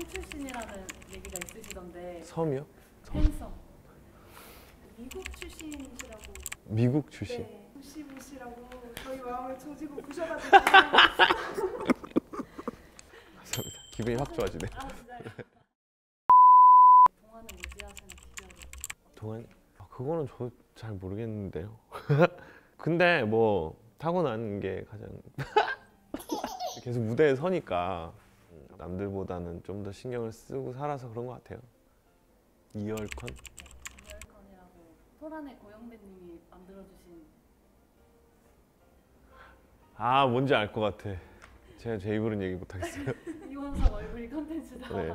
출신이라는 얘기가 있으시던데. 섬이요? 팬섬. 미국 출신이시라고. 미국 출신? 네. 무시무시라고 저희 마음을 조지고 부셔가지고. 감사합니다. 기분이 확 좋아지네. 아 진짜요? 동화는 무지하시는 비결이. 동안 그거는 저 잘 모르겠는데요. 근데 뭐 타고난 게 가장 계속 무대에 서니까 남들보다는 좀 더 신경을 쓰고 살아서 그런 것 같아요. 이열컨? 이열컨이라고 토란의 고영배님이 만들어주신. 아 뭔지 알 것 같아. 제가 제 입으로는 얘기 못 하겠어요. 이원석 얼굴이 컨텐츠다라고. 네.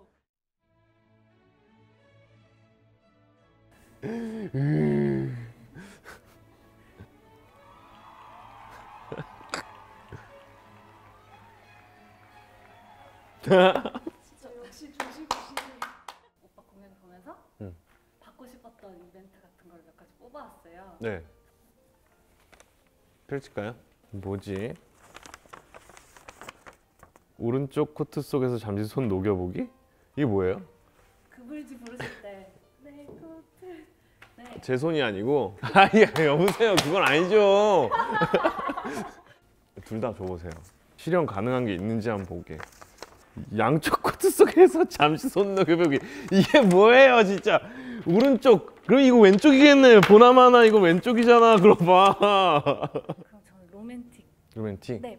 진짜 역시 조지무시. 오빠 공연 보면서 응. 받고 싶었던 이벤트 같은 걸 몇 가지 뽑아왔어요. 네. 펼칠까요? 뭐지? 오른쪽 코트 속에서 잠시 손 녹여보기? 이게 뭐예요? 그물지 부르실 때 내 코트. 네. 제 손이 아니고 아니 여보세요 그건 아니죠. 둘 다 줘보세요. 실현 가능한 게 있는지 한번 보게. 양쪽 코트 속에서 잠시 손 녹여보기 이게 뭐예요 진짜. 오른쪽 그럼 이거 왼쪽이겠네. 보나마나 이거 왼쪽이잖아. 그럼 봐. 그럼 저는 로맨틱. 로맨틱. 네.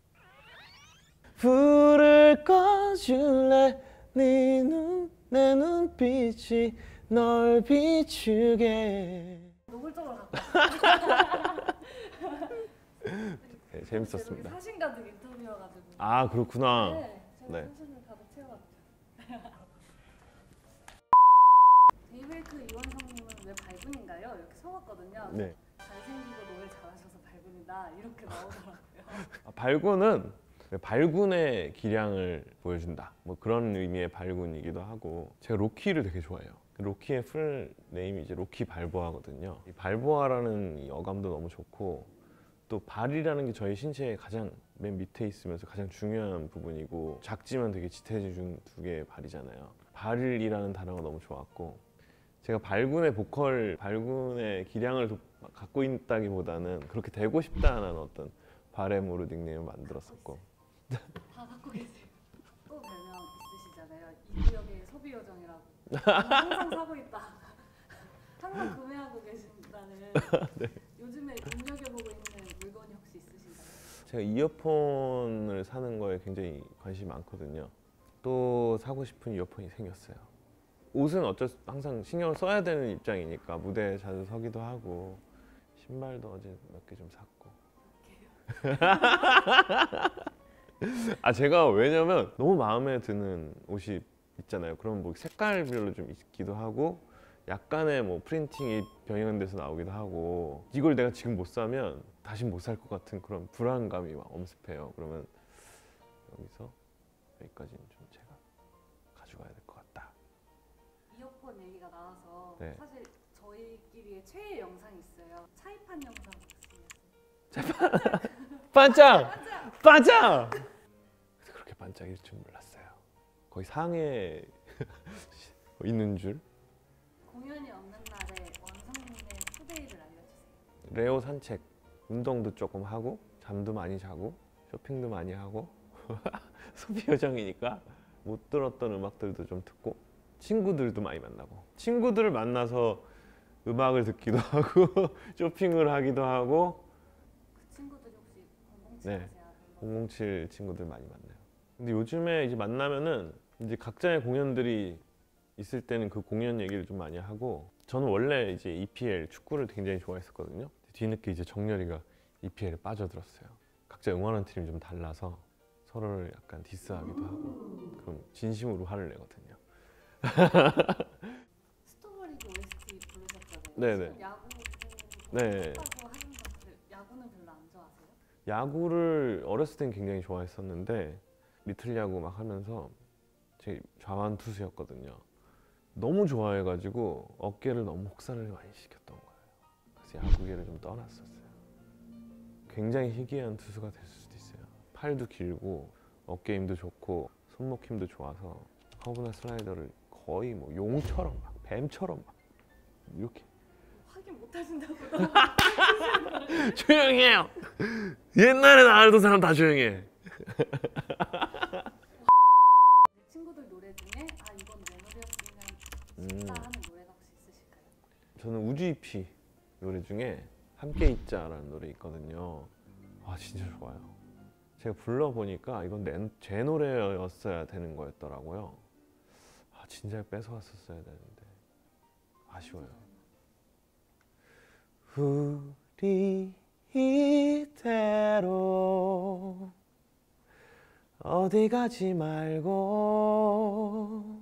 불을 꺼줄래 내 눈빛이 널 비추게. 노골적으로 갖고 왔어요. 네, 재밌었습니다. 사진 가득 인터뷰여가지고. 아 그렇구나. 네. 제가 네. 사진을 가득 채워왔죠. 데이브레이크 이원성님은 왜 발군인가요? 이렇게 써왔거든요. 네. 잘생기고 노래 잘하셔서 발군이다 이렇게 나오더라고요. 발군은 발군의 기량을 보여준다. 뭐 그런 의미의 발군이기도 하고 제가 로키를 되게 좋아해요. 로키의 풀 네임이 이제 로키 발보아거든요. 이 발보아라는 이 어감도 너무 좋고 또 발이라는 게 저희 신체의 가장 맨 밑에 있으면서 가장 중요한 부분이고 작지만 되게 짙어진 두 개의 발이잖아요. 발이라는 단어가 너무 좋았고 제가 발군의 보컬, 발군의 기량을 갖고 있다기보다는 그렇게 되고 싶다는 어떤 바램으로 닉네임을 만들었었고. 다 갖고 계세요. 또 별명 있으시잖아요. 이 구역의 소비 요정이라고. 항상 사고 있다. 항상 구매하고 계신다는. 네. 요즘에 눈여겨보고 있는 물건이 혹시 있으신가요? 제가 이어폰을 사는 거에 굉장히 관심이 많거든요. 또 사고 싶은 이어폰이 생겼어요. 옷은 어쩔 수 항상 신경을 써야 되는 입장이니까 무대에 자주 서기도 하고 신발도 어제 몇 개 좀 샀고. 아 제가 왜냐면 너무 마음에 드는 옷이 있잖아요. 그럼 뭐 색깔별로 좀 있기도 하고 약간의 뭐 프린팅이 병행돼서 나오기도 하고 이걸 내가 지금 못 사면 다시 못 살 것 같은 그런 불안감이 막 엄습해요. 그러면 여기서 여기까지는 좀 제가 가져가야 될 것 같다. 이어폰 얘기가 나와서 네. 사실 저희끼리의 최애 영상이 있어요. 차이판 영상 반짝! 반짝! 그렇게 반짝일 줄 몰랐어요. 거의 상해에 있는 줄. 공연이 없는 날에 원성님의 투데이를 알려주세요. 레오 산책, 운동도 조금 하고 잠도 많이 자고 쇼핑도 많이 하고 소비 요정이니까 못 들었던 음악들도 좀 듣고 친구들도 많이 만나고 친구들을 만나서 음악을 듣기도 하고 쇼핑을 하기도 하고. 그 친구들이 혹시 007 네. 아세요? 007 친구들 많이 만나요. 근데 요즘에 이제 만나면은 이제 각자의 공연들이 있을 때는 그 공연 얘기를 좀 많이 하고 저는 원래 이제 EPL 축구를 굉장히 좋아했었거든요. 뒤늦게 이제 정렬이가 EPL에 빠져들었어요. 각자 응원하는 팀이 좀 달라서 서로를 약간 디스하기도 하고 그럼 진심으로 화를 내거든요. 스토브리그 OST 부르셨잖아요. 네네. 지금 야구 네. 하셨다고 하면서 야구는 별로 안 좋아하세요? 야구를 어렸을 땐 굉장히 좋아했었는데 리틀 야구 막 하면서 제 좌완 투수였거든요. 너무 좋아해가지고 어깨를 너무 혹사를 많이 시켰던 거예요. 그래서 야구계를 좀 떠났었어요. 굉장히 희귀한 투수가 될 수도 있어요. 팔도 길고 어깨 힘도 좋고 손목 힘도 좋아서 커브나 슬라이더를 거의 뭐 용처럼 막 뱀처럼 막 이렇게 확인 못 하신다고. 조용히 해요. 옛날에 나 알던 사람 다 조용히 해. 친구들 노래 중에 아 이건 내 노래였으면 싶다 하는 노래가 혹시 있으실까요? 저는 우주잎이 노래 중에 함께 있자라는 노래 있거든요. 아 진짜 좋아요. 제가 불러보니까 이건 제 노래였어야 되는 거였더라고요. 아 진짜 뺏어왔었어야 되는데 아쉬워요. 우리 이대로 어디 가지 말고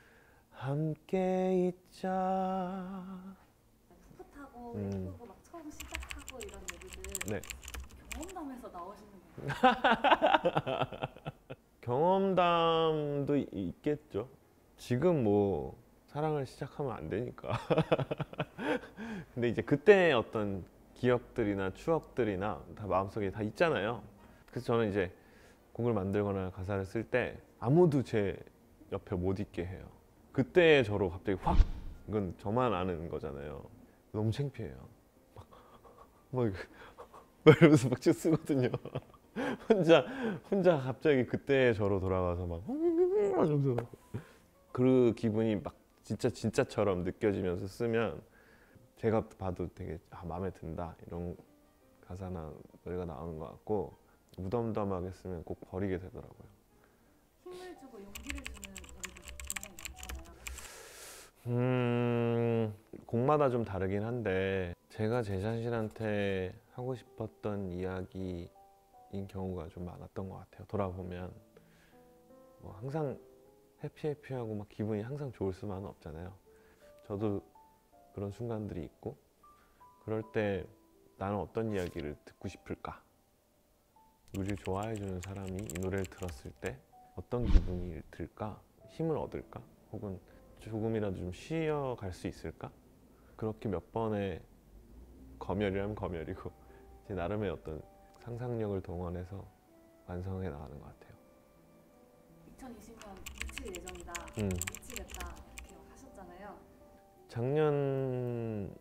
함께 있자. 풋풋하고 예쁘고 막 처음 시작하고 이런 얘기들 네. 경험담에서 나오시는 거예요? 경험담도 있겠죠. 지금 뭐 사랑을 시작하면 안 되니까. 근데 이제 그때의 어떤 기억들이나 추억들이나 다 마음속에 다 있잖아요. 그래서 저는 이제 곡을 만들거나 가사를 쓸 때 아무도 제 옆에 못 있게 해요. 그때 저로 갑자기 확 이건 저만 아는 거잖아요. 너무 창피해요. 막 이러면서 막 쓰거든요. 혼자 갑자기 그때 저로 돌아가서 막 이러면서 그 기분이 막 진짜처럼 느껴지면서 쓰면 제가 봐도 되게 마음에 든다 이런 가사나 노래가 나오는 것 같고 무덤덤하게 쓰면 꼭 버리게 되더라고요. 힘을 주고 용기를 주는 노래도 굉장히 많잖아요. 곡마다 좀 다르긴 한데 제가 제 자신한테 하고 싶었던 이야기인 경우가 좀 많았던 것 같아요. 돌아보면 뭐 항상 해피하고 막 기분이 항상 좋을 수만은 없잖아요. 저도 그런 순간들이 있고 그럴 때 나는 어떤 이야기를 듣고 싶을까? 우리를 좋아해 주는 사람이 이 노래를 들었을 때 어떤 기분이 들까? 힘을 얻을까? 혹은 조금이라도 좀 쉬어갈 수 있을까? 그렇게 몇 번의 검열이라면 검열이고 제 나름의 어떤 상상력을 동원해서 완성해 나가는 것 같아요. 2020년 미칠 예정이다, 미치겠다 이렇게 하셨잖아요. 작년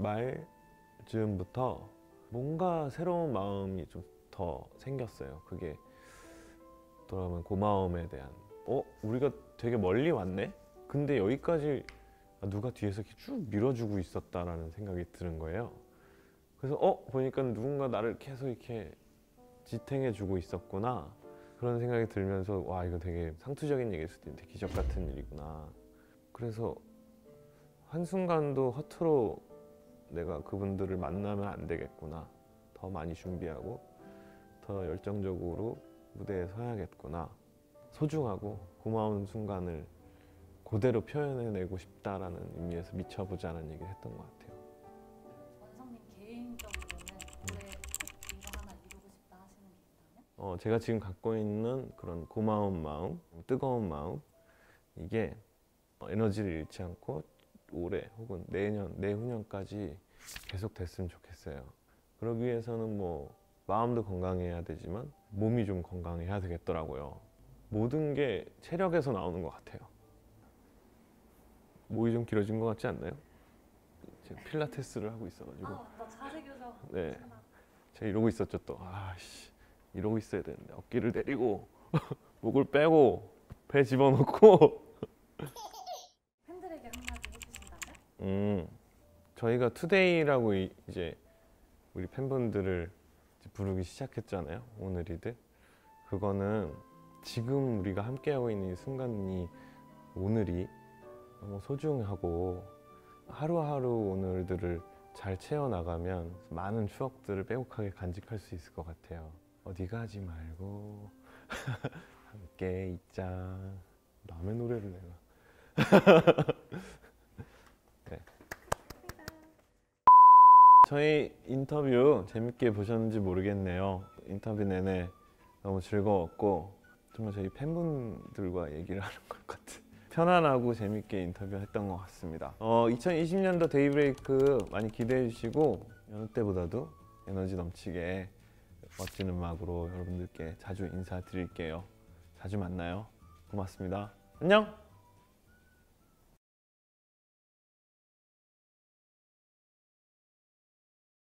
말쯤부터 뭔가 새로운 마음이 좀 더 생겼어요. 그게 돌아보면 고마움에 대한 우리가 되게 멀리 왔네? 근데 여기까지 누가 뒤에서 이렇게 쭉 밀어주고 있었다라는 생각이 드는 거예요. 그래서 보니까 누군가 나를 계속 이렇게 지탱해주고 있었구나 그런 생각이 들면서 와 이거 되게 상투적인 얘기일 수도 있는데 기적 같은 일이구나. 그래서 한순간도 허투루 내가 그분들을 만나면 안 되겠구나. 더 많이 준비하고 더 열정적으로 무대에 서야겠구나. 소중하고 고마운 순간을 그대로 표현해내고 싶다라는 의미에서 미쳐보자는 얘기를 했던 것 같아요. 원성님 개인적으로는 올해 꼭 이거 하나 이루고 싶다 하시는 게 있다면? 제가 지금 갖고 있는 그런 고마운 마음, 뜨거운 마음 이게 에너지를 잃지 않고 올해 혹은 내년, 내후년까지 계속 됐으면 좋겠어요. 그러기 위해서는 뭐 마음도 건강해야 되지만 몸이 좀 건강해야 되겠더라고요. 모든 게 체력에서 나오는 것 같아요. 목이 좀 길어진 것 같지 않나요? 제가 필라테스를 하고 있어가지고 나 자세 교정. 네, 제가 이러고 있었죠 또. 아씨 이러고 있어야 되는데 어깨를 내리고 목을 빼고 배 집어넣고 팬들에게 한마디 해주신다면? 저희가 투데이라고 이제 우리 팬분들을 이제 부르기 시작했잖아요. 오늘이들. 그거는 지금 우리가 함께하고 있는 이 순간이 오늘이 너무 소중하고 하루하루 오늘들을 잘 채워나가면 많은 추억들을 빼곡하게 간직할 수 있을 것 같아요. 어디 가지 말고 함께 있자. 남의 노래를 내가. 네. 저희 인터뷰 재밌게 보셨는지 모르겠네요. 인터뷰 내내 너무 즐거웠고 정말 저희 팬분들과 얘기를 하는 것 같은 편안하고 재밌게 인터뷰했던 것 같습니다. 2020년도 데이브레이크 많이 기대해 주시고 여느 때보다도 에너지 넘치게 멋진 음악으로 여러분들께 자주 인사드릴게요. 자주 만나요. 고맙습니다. 안녕.